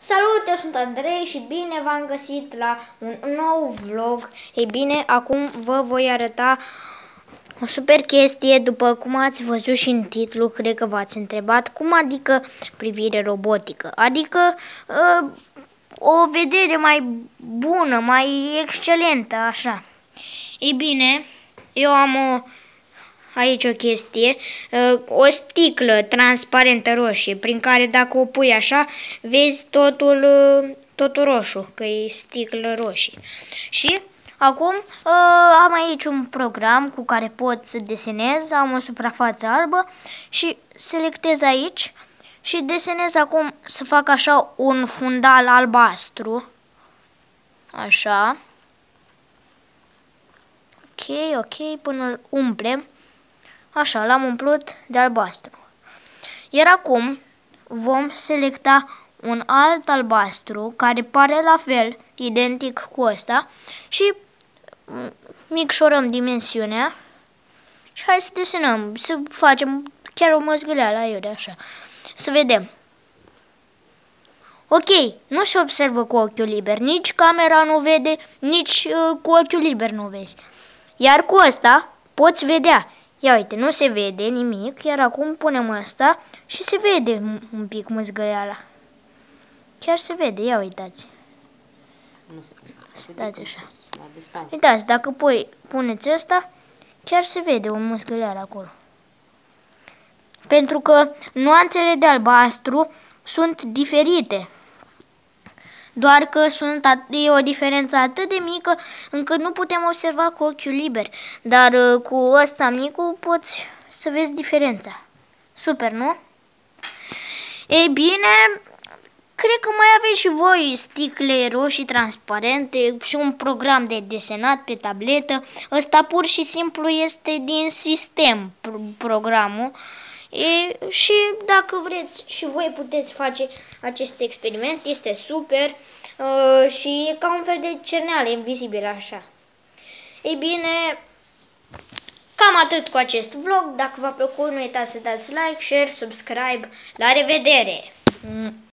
Salut, eu sunt Andrei și bine v-am găsit la un nou vlog. Ei bine, acum vă voi arăta o super chestie, după cum ați văzut și în titlu, cred că v-ați întrebat, cum adică privire robotică, adică o vedere mai bună, mai excelentă, așa. Ei bine, eu am aici o chestie, o sticlă transparentă roșie, prin care dacă o pui așa, vezi totul roșu, că e sticlă roșie. Și acum am aici un program cu care pot să desenez, am o suprafață albă și selectez aici și desenez acum să fac așa un fundal albastru, așa. Ok, până îl umplem. Așa, l-am umplut de albastru. Iar acum vom selecta un alt albastru care pare la fel, identic cu ăsta și micșorăm dimensiunea și hai să desenăm, să facem chiar o măzgăleală aiurea, așa. Să vedem. Ok, nu se observă cu ochiul liber, nici camera nu vede, nici cu ochiul liber nu vezi. Iar cu ăsta poți vedea. Ia uite, nu se vede nimic, iar acum punem ăsta și se vede un pic măzgăleala. Chiar se vede, ia uitați. Stați așa. Uitați, dacă puneți ăsta, chiar se vede un măzgăleală acolo. Pentru că nuanțele de albastru sunt diferite. Doar că e o diferență atât de mică încât nu putem observa cu ochiul liber. Dar cu ăsta micu poți să vezi diferența. Super, nu? Ei bine, cred că mai aveți și voi sticle roșii transparente și un program de desenat pe tabletă. Ăsta pur și simplu este din sistem programul. Și dacă vreți și voi puteți face acest experiment, este super și e ca un fel de cerneală invizibilă așa. Ei bine, cam atât cu acest vlog. Dacă v-a plăcut, nu uitați să dați like, share, subscribe. La revedere!